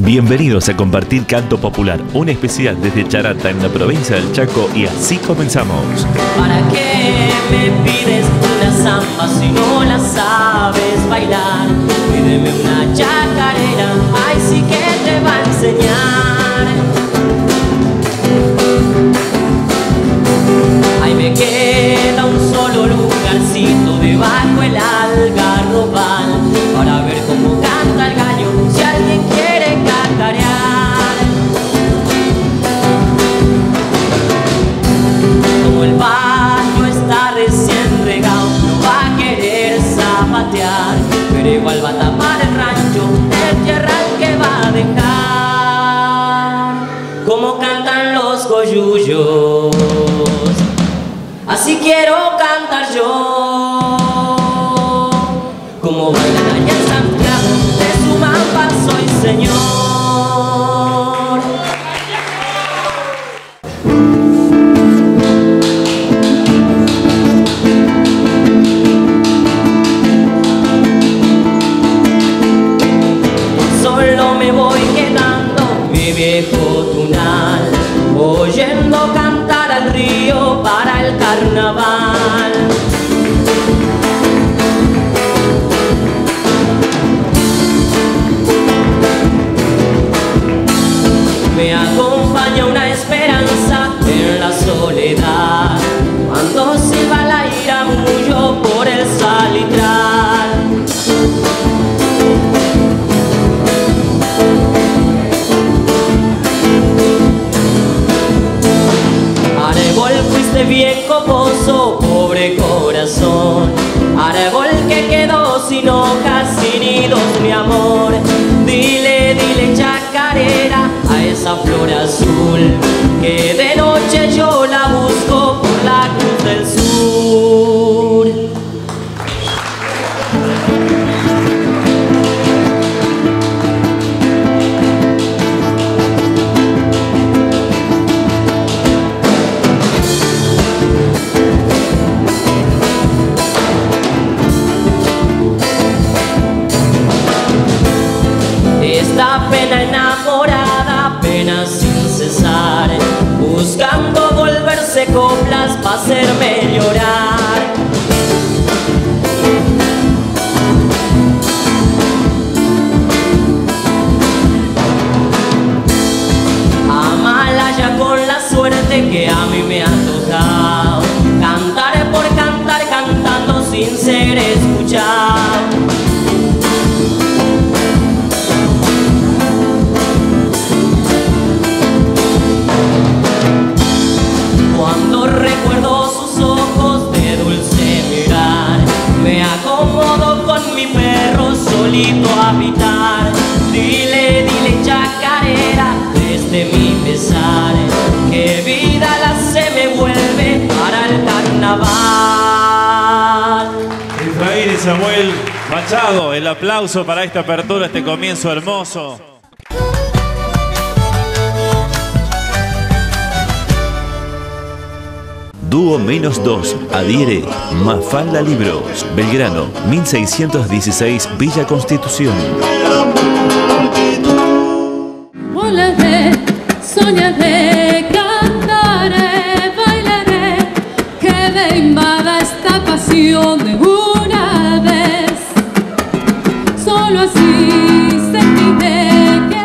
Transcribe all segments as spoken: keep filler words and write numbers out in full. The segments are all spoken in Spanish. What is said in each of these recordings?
Bienvenidos a compartir Canto Popular, un especial desde Charata en la provincia del Chaco, y así comenzamos. ¿Para qué me pides una samba si no la sabes bailar? Pídeme una chacarera, ay sí que te va a enseñar. Ay, me queda un solo lugarcito debajo el algarrobal para ver cómo canta el gallo si alguien quiere cacarear. Como el paño está recién regado, no va a querer zapatear, pero igual va a tapar el rancho, el tierral que va a dejar. Como cantan los coyullos, así quiero cantar yo. Como bailan allá en Santiago, de su mamba soy señor. Solo me voy quedando mi viejo tunal, oyendo cantar al río para el carnaval. Me acompaña una esperanza en la soledad, cuando silba la ira mullo por el salitral. Árbol fuiste bien coposo, pobre corazón, árbol que quedó sin hojas, sin nidos, mi amor. Dile, dile chacarera a esa flor azul, que de noche yo la busco por la cruz del sur. Esta pena enamorada, pena sin cesar, buscando volverse coplas pa' hacerme llorar. Amalaya con la suerte que a mí me ha tocado, cantar por cantar, cantando sin ser escuchado. Cuando recuerdo sus ojos de dulce mirar, me acomodo con mi perro solito a habitar. Dile, dile chacarera, desde mi pesar, que vida la se me vuelve para el carnaval. Israel y Samuel Machado, el aplauso para esta apertura, este comienzo hermoso. Dúo menos dos, adhiere Mafalda Libros, Belgrano, mil seiscientos dieciséis, Villa Constitución. Volaré, soñaré, cantaré, bailaré, que me invada esta pasión de una vez. Solo así sentiré que...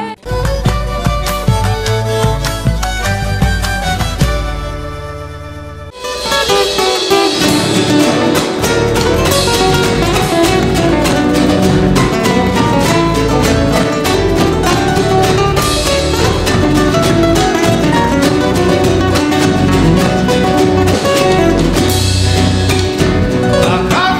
Acá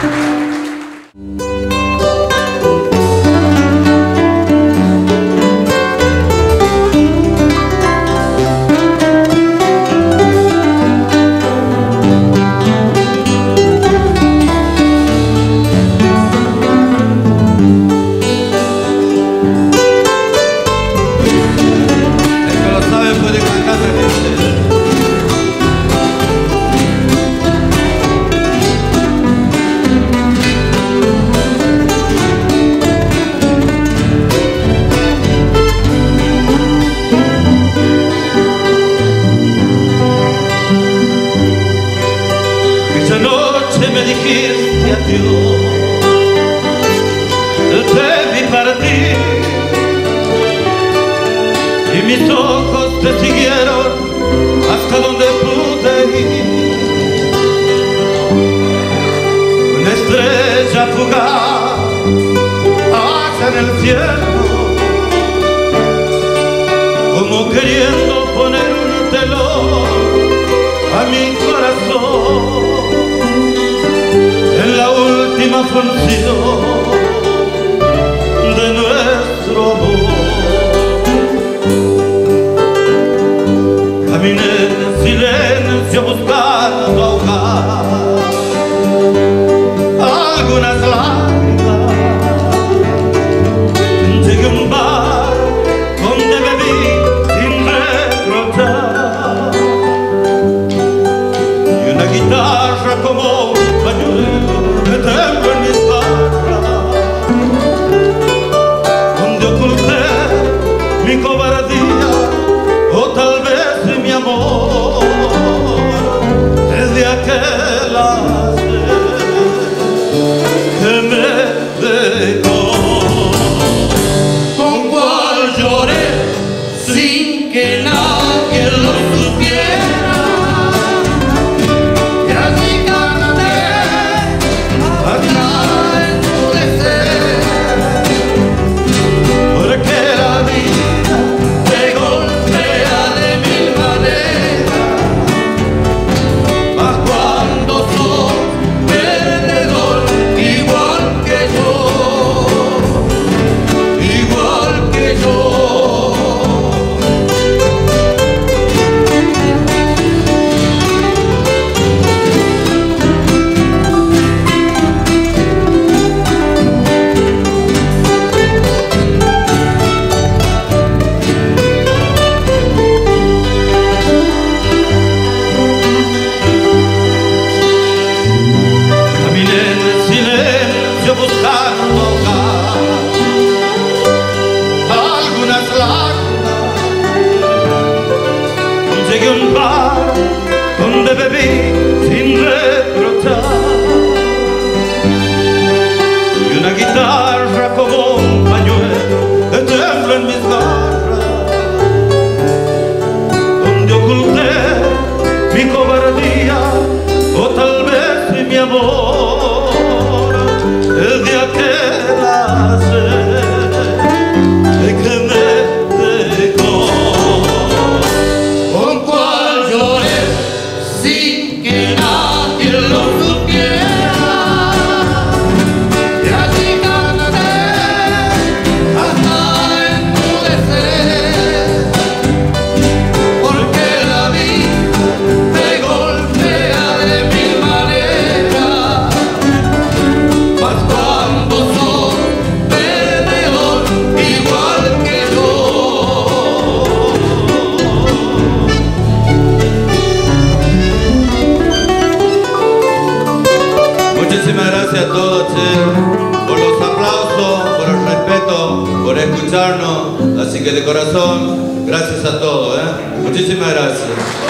Así que de corazón, gracias a todos, ¿eh? Muchísimas gracias.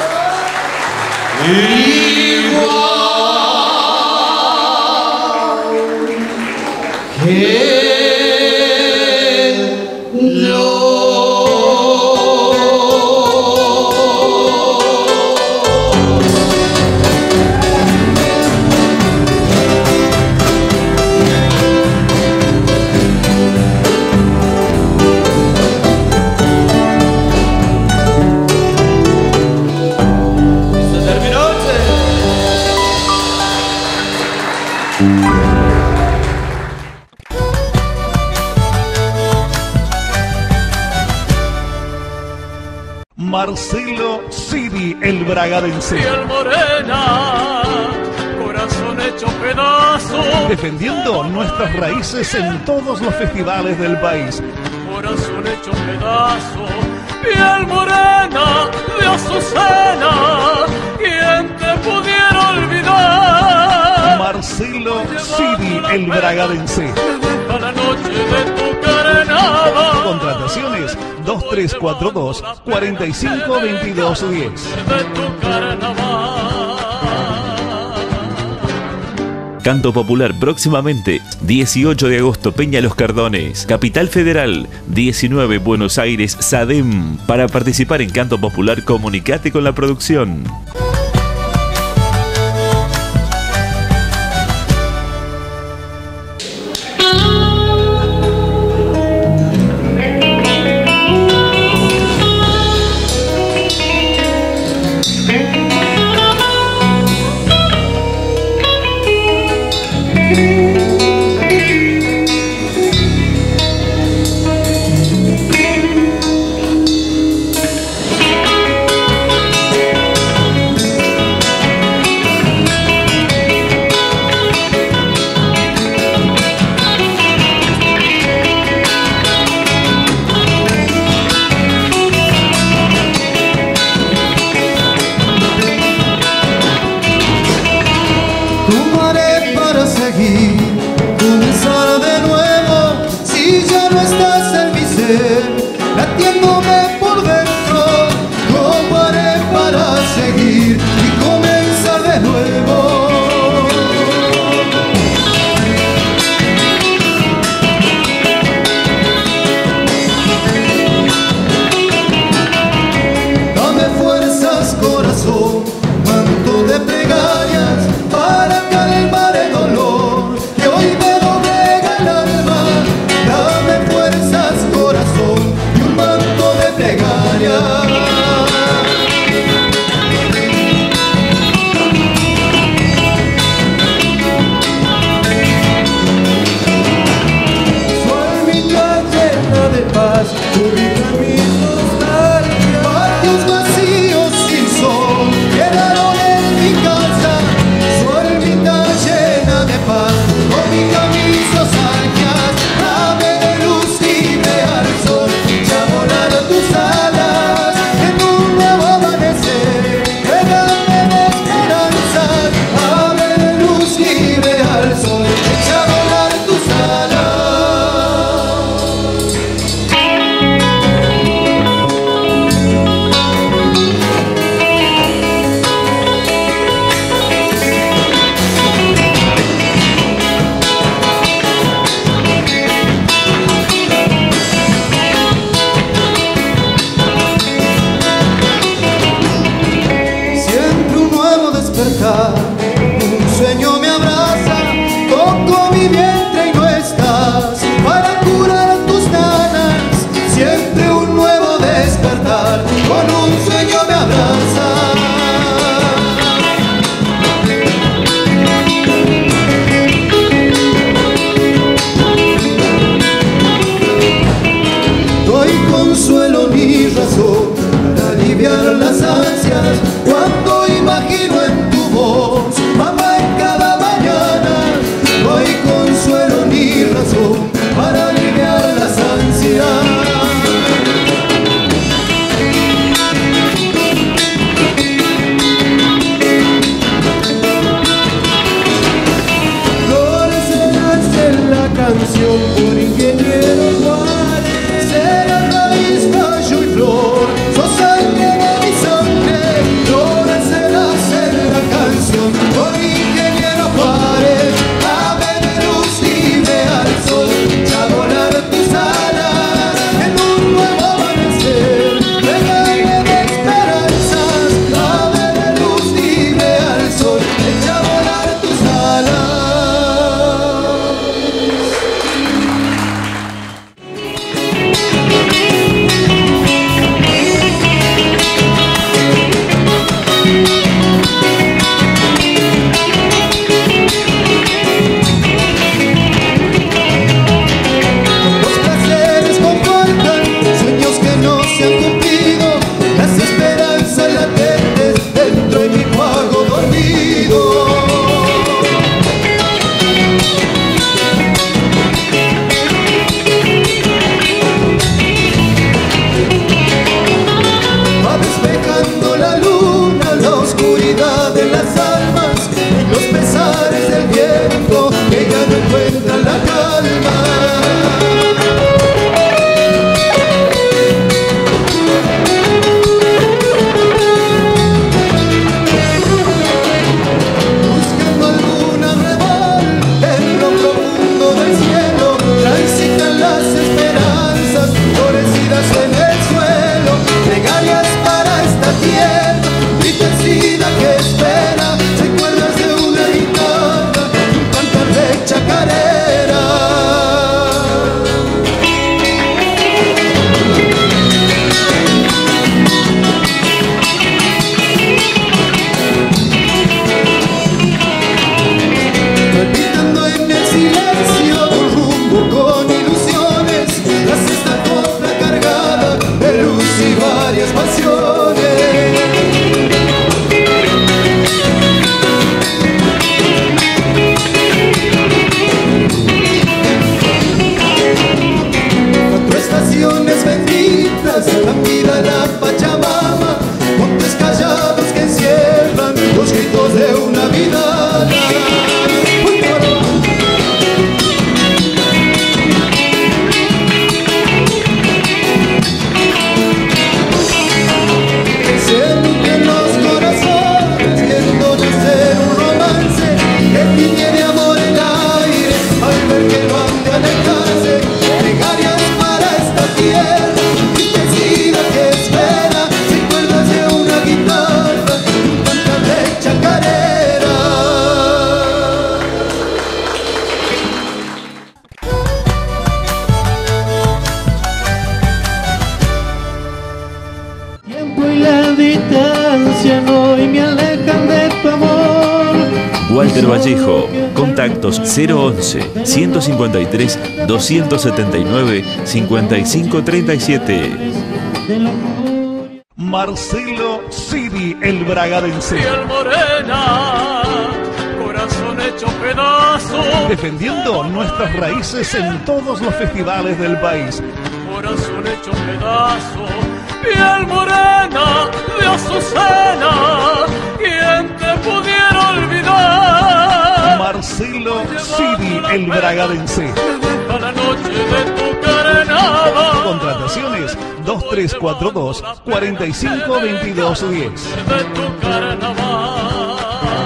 Igual que Marcelo Siri, el bragadense. Piel morena, corazón hecho pedazo. Defendiendo nuestras raíces en todos los festivales del país. Corazón hecho pedazo. Piel morena de Azucena, ¿quién te pudiera olvidar? Marcelo Siri, el bragadense. A la noche de tu carnaval. Contrataciones dos tres cuatro dos, cuatro cinco dos dos uno cero. De tu carnaval. Canto Popular próximamente, dieciocho de agosto, Peña Los Cardones, Capital Federal, diecinueve Buenos Aires, SADEM. Para participar en Canto Popular, comunicate con la producción. Latiéndome por dentro, ¿cómo haré para seguir y comenzar de nuevo? Dame fuerzas, corazón, manto de plegarias para calmar Walter Vallejo. Contactos cero once, ciento cincuenta y tres, doscientos setenta y nueve, cincuenta y cinco treinta y siete. Marcelo Siri, el bragadense. Piel morena, corazón hecho pedazo. Defendiendo nuestras raíces en todos los festivales del país. Corazón hecho pedazo. Piel morena de Azucena, ¿quién te pudiera olvidar? Marcelo Siri, el bragadense. A la noche de tu carenada. Contrataciones dos tres cuatro dos, cuatro cinco dos dos diez. De tu carnaval.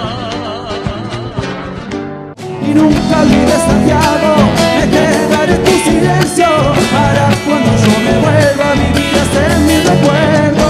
Y nunca olvides, Santiago, me quedaré en tu silencio para cuando yo me vuelva a vivir hasta mi recuerdo.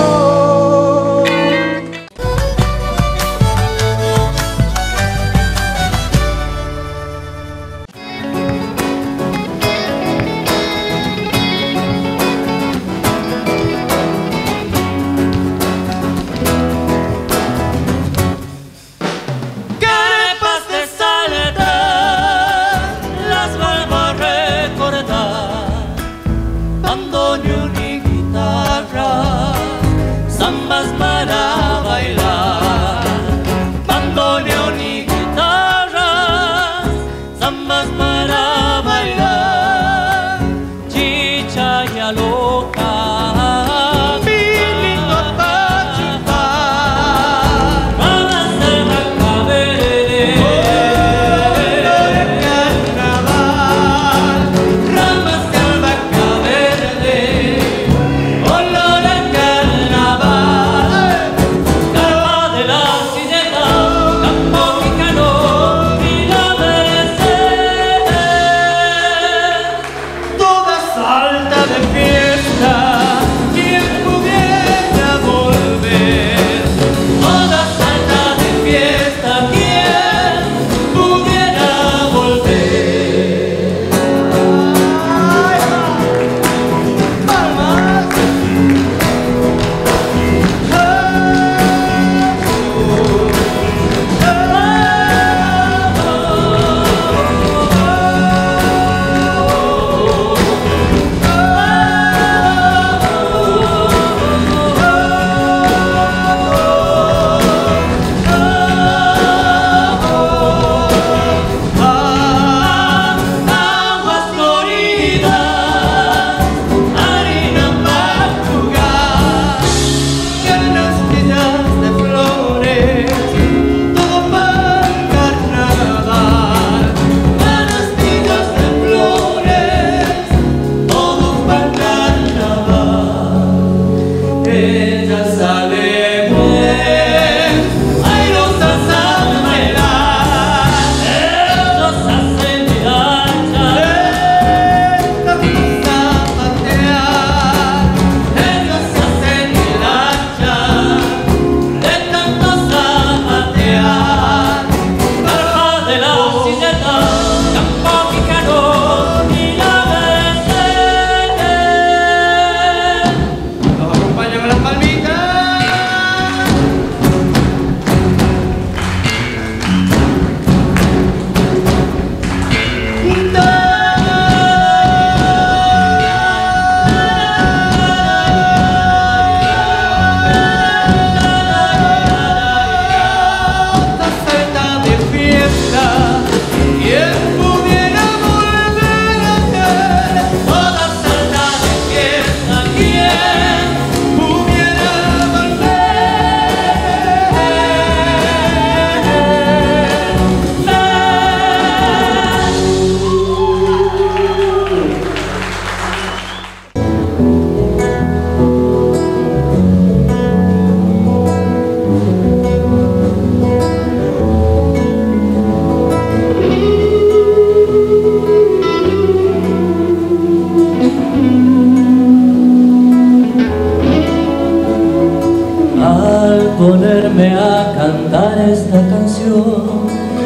ponerme a cantar esta canción,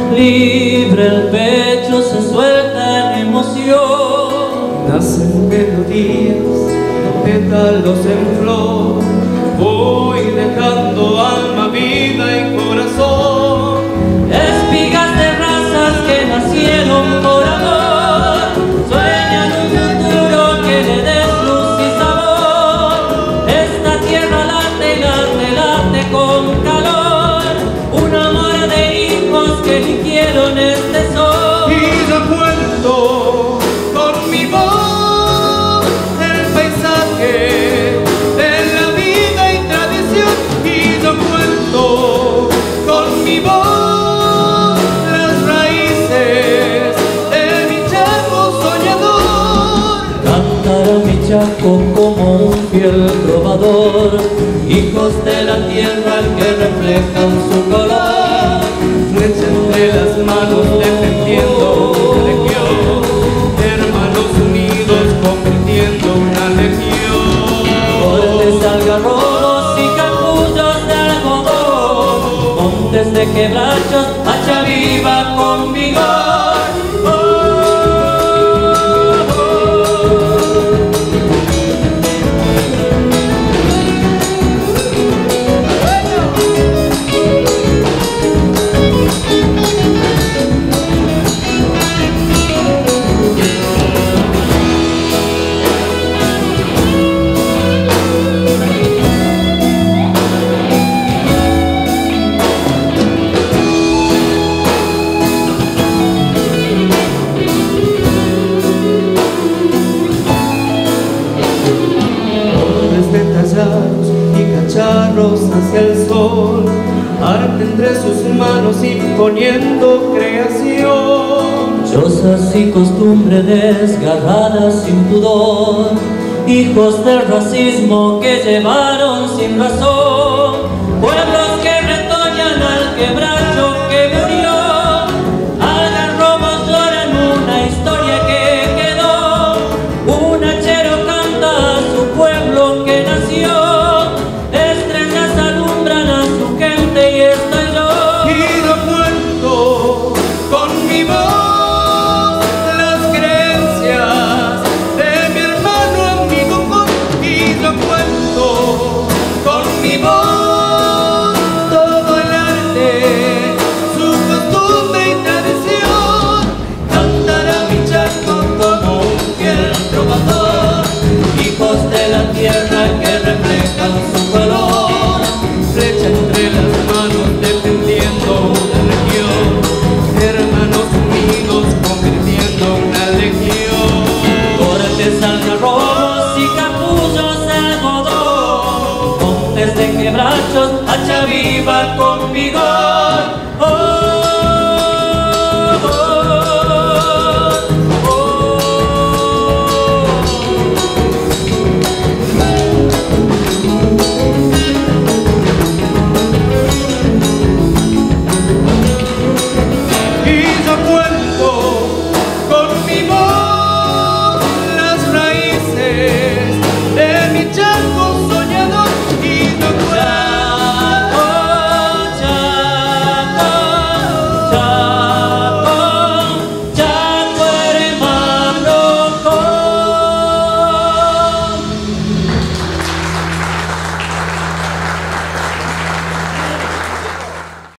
libre el pecho se suelta en emoción. Nacen melodías, pétalos en flor, voy dejando alma, vida y corazón. Espigas Chaco como un fiel trovador, hijos de la tierra que reflejan su color, flecha entre las manos defendiendo una legión, hermanos unidos convirtiendo una legión. Cortes, algarrobos y capullos de algodón, montes de quebrachos, hacha viva con vigor. Hacia el sol, arte entre sus manos imponiendo creación. Chozas y costumbre desgarradas sin pudor, hijos del racismo que llevaron sin razón. Pueblos que retoñan al quebracho que murió, algarrobos lloran una historia que quedó. Un hachero canta a su pueblo que nació. Tierra que reflejan su color, flecha entre las manos defendiendo una región, hermanos unidos convirtiendo una legión. Cortes, algarrobos y capullos de algodón, montes de quebrachos, hacha viva con vigor. Oh, Y yo cuento